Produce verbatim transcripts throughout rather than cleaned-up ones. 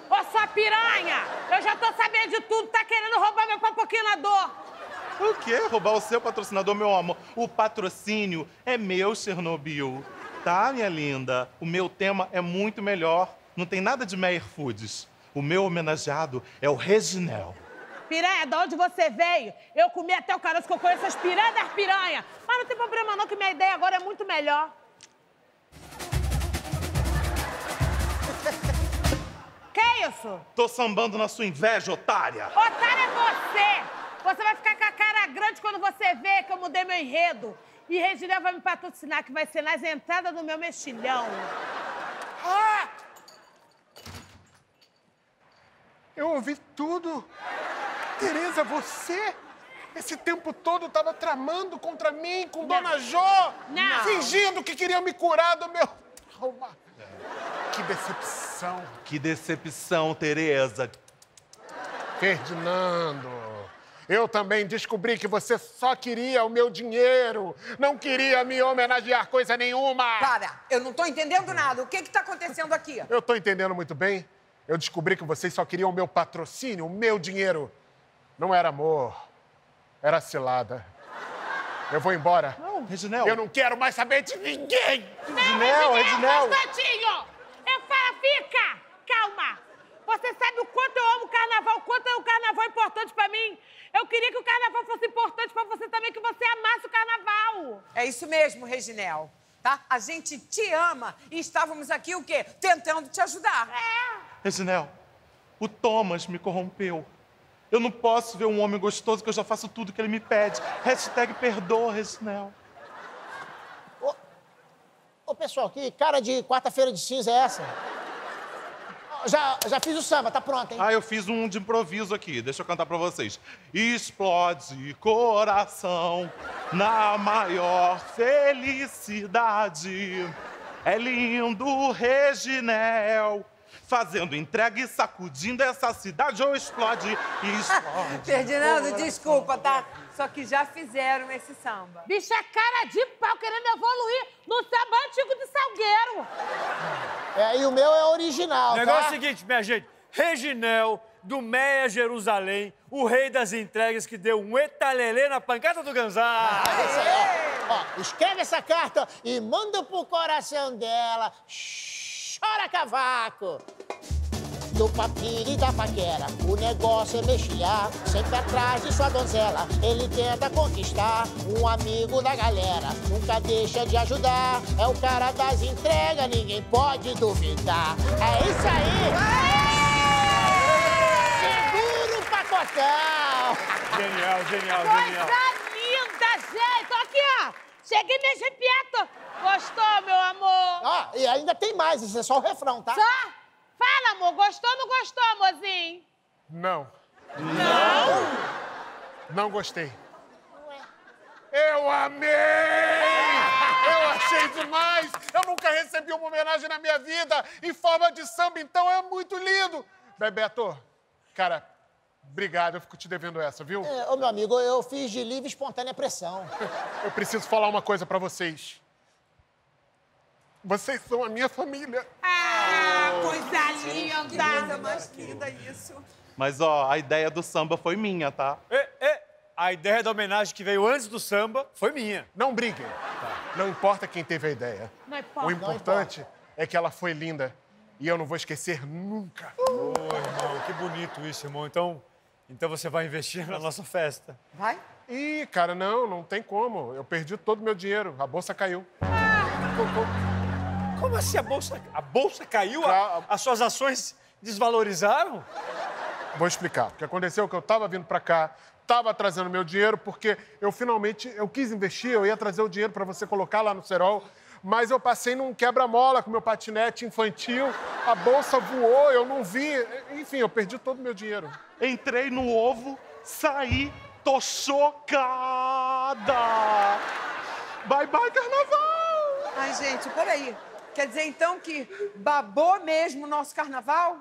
Ô, sua piranha! Eu já tô sabendo de tudo, tá querendo roubar meu patrocinador. O quê? Roubar o seu patrocinador, meu amor? O patrocínio é meu, Chernobyl. Tá, minha linda? O meu tema é muito melhor. Não tem nada de Meyer Foods. O meu homenageado é o Reginel. Piranha, de onde você veio? Eu comi até o caroço que eu conheço as piranhas das piranhas. Mas não tem problema não, que minha ideia agora é muito melhor. Que isso? Tô sambando na sua inveja, otária. Otário é você! Você vai ficar com a cara grande quando você vê que eu mudei meu enredo. E Reginel vai me patrocinar, que vai ser nas entradas do meu mexilhão. Ah! Eu ouvi tudo. Tereza, você, esse tempo todo, estava tramando contra mim, com Não. Dona Jô. Não. Fingindo que queria me curar do meu trauma. Que decepção. Que decepção, Tereza. Ferdinando, eu também descobri que você só queria o meu dinheiro. Não queria me homenagear coisa nenhuma. Para, eu não tô entendendo nada. O que que tá acontecendo aqui? Eu tô entendendo muito bem. Eu descobri que vocês só queriam o meu patrocínio, o meu dinheiro. Não era amor, era cilada. Eu vou embora. Não, Reginel. Eu não quero mais saber de ninguém. Reginel, Reginel. Constantinho! Eu falo, fica! Calma! Você sabe o quanto eu amo o carnaval, o quanto o carnaval é importante pra mim? Eu queria que o carnaval fosse importante pra você também, que você amasse o carnaval. É isso mesmo, Reginel. Tá? A gente te ama e estávamos aqui o quê? Tentando te ajudar. É. Reginel, o Thomas me corrompeu. Eu não posso ver um homem gostoso que eu já faço tudo que ele me pede. Hashtag perdoa, Reginel. Ô, ô, pessoal, que cara de quarta-feira de cinza é essa? Já, já fiz o samba, tá pronto, hein? Ah, eu fiz um de improviso aqui. Deixa eu cantar pra vocês. Explode coração na maior felicidade. É lindo, Reginel. Fazendo entrega e sacudindo essa cidade, ou explode, explode. Ferdinando, desculpa, tá? Só que já fizeram esse samba. Bicha, cara de pau, querendo evoluir no samba antigo de Salgueiro. É, e o meu é original, O negócio tá? é o seguinte, minha gente. Reginel, do Meia Jerusalém, o rei das entregas que deu um etalelê na pancada do Ganzá. Ah, isso aí, ó. Ó, escreve essa carta e manda pro coração dela. Chora, cavaco! Do papiro e da paquera, o negócio é mexilhar, sempre atrás de sua donzela. Ele tenta conquistar um amigo da galera, nunca deixa de ajudar. É o cara das entregas, ninguém pode duvidar. É isso aí! Segura o pacotão! Genial, genial, Coisa genial. linda, gente! Ó aqui, ó! Cheguei me arrepiando. Gostou, meu amor? Ó, e ainda tem mais, isso é só o refrão, tá? Só? Fala, amor. Gostou ou não gostou, amorzinho? Não, Não? não gostei. Eu amei! Eu achei demais! Eu nunca recebi uma homenagem na minha vida em forma de samba, então é muito lindo! Bebeto, cara, obrigado, eu fico te devendo essa, viu? É, ô, meu amigo, eu fiz de livre e espontânea pressão. Eu preciso falar uma coisa pra vocês. Vocês são a minha família. Ah, coisa Que coisa linda. mais linda isso. Mas, ó, a ideia do samba foi minha, tá? E, e, a ideia da homenagem que veio antes do samba foi minha. Não briguem. Não importa quem teve a ideia. Não importa. O importante é que ela foi linda e eu não vou esquecer nunca. Ô, irmão, que bonito isso, irmão. Então, então você vai investir na nossa festa. Vai? Ih, cara, não, não tem como. Eu perdi todo o meu dinheiro. A bolsa caiu. Como assim a bolsa... A bolsa caiu? A- Ca- as suas ações desvalorizaram? Vou explicar. O que aconteceu é que eu tava vindo pra cá, tava trazendo meu dinheiro, porque eu finalmente, eu quis investir, eu ia trazer o dinheiro pra você colocar lá no cerol, mas eu passei num quebra-mola com meu patinete infantil, a bolsa voou, eu não vi, enfim, eu perdi todo o meu dinheiro. Entrei no ovo, saí, tô chocada! Bye, bye, carnaval! Ai, gente, peraí. Quer dizer, então, que babou mesmo o nosso carnaval?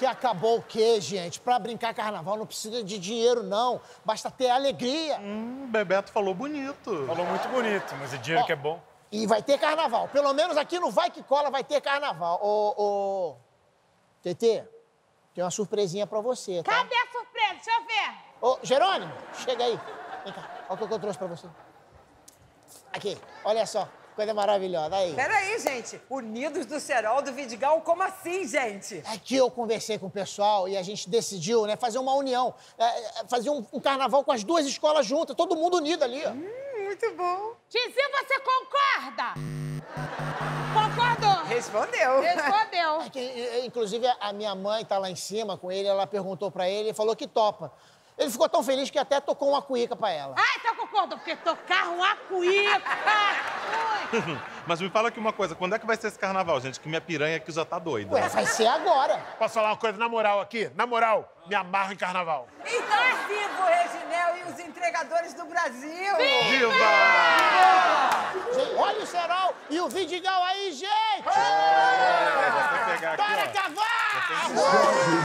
Que acabou o quê, gente? Pra brincar carnaval não precisa de dinheiro, não. Basta ter alegria. Hum, Bebeto falou bonito. Falou muito bonito, mas o dinheiro Ó, que é bom. E vai ter carnaval. Pelo menos aqui no Vai Que Cola vai ter carnaval. Ô, ô... Tetê, tem uma surpresinha pra você, tá? Cadê a surpresa? Deixa eu ver. Ô, Jerônimo, chega aí. Vem cá, olha o que eu trouxe pra você. Aqui, olha só. Coisa maravilhosa, aí. Peraí, gente. Unidos do Serol, do Vidigal, como assim, gente? É que eu conversei com o pessoal e a gente decidiu, né, fazer uma união. É, é, fazer um, um carnaval com as duas escolas juntas, todo mundo unido ali, ó. Hum, muito bom. Tizinho, você concorda? Concordou. Respondeu. Respondeu. É que, e- inclusive, a minha mãe tá lá em cima com ele, ela perguntou pra ele e falou que topa. Ele ficou tão feliz que até tocou uma cuíca pra ela. Ah, então concordou, porque tocar um acuíca. Mas me fala aqui uma coisa, quando é que vai ser esse carnaval, gente? Que minha piranha aqui já tá doida. Ué, vai ser agora. Posso falar uma coisa na moral aqui? Na moral, me amarro em carnaval. Então é vivo o Reginel e os entregadores do Brasil. Viva! Gente, olha o Serol e o Vidigal aí, gente! É, vou até pegar aqui, Para ó. cavalo!